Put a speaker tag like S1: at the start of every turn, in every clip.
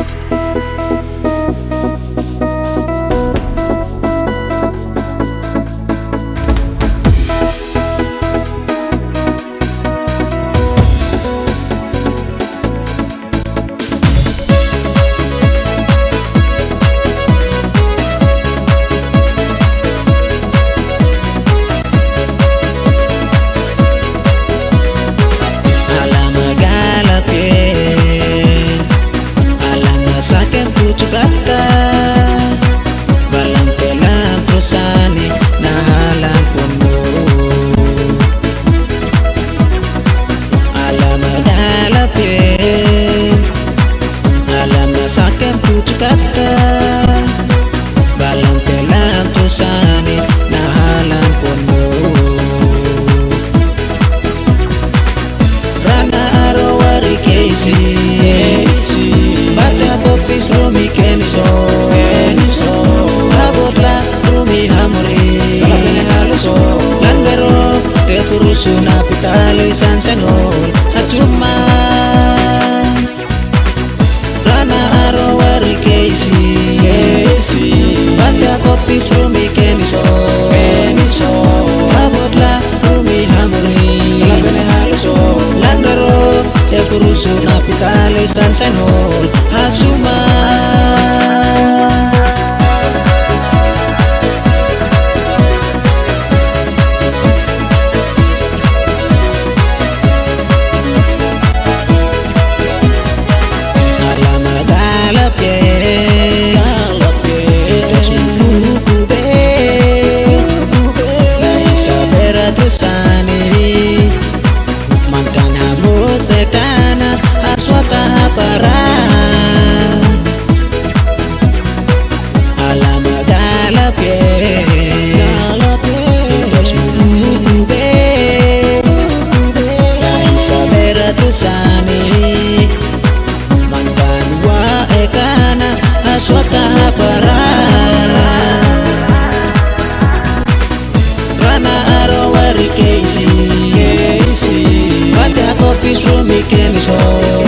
S1: Pada kopi rumi keniso Abotlah rumi hamuri haluso Landero de kurusuna pitali sansenol Acuma Rana aro wari keisi Pada kopi rumi keniso Abotlah rumi hamuri haluso Landero de kurusuna pitali sansenol Acuma rumi keniso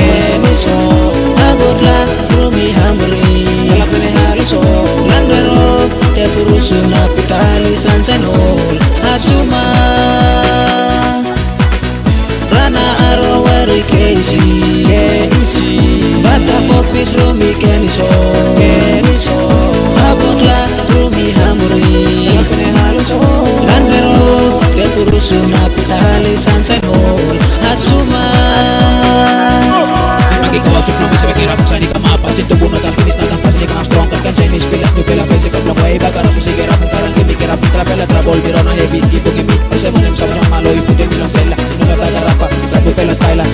S1: Agotlah rumi hamuri haluso Landero de kurusuna pitali sansenol Acuma Rana aro wari keisi Bata kopis rumi keniso Agotlah rumi hamuri haluso Landero de kurusuna pitali sansenol Acuma
S2: Lagi kau waktu belum bisa berkira Sani kama apa Sinto bunuh dan finish na tampas Ini kama strong kan Chinese pilas no pela pese Kau belum wai Bagara tu sigera Puntaran que mi kera Puntra pela Trabol Virona heavy Tipo que mi Ose manem sama malo Ibu de milong sela Sino me bagara pa Trapo pela style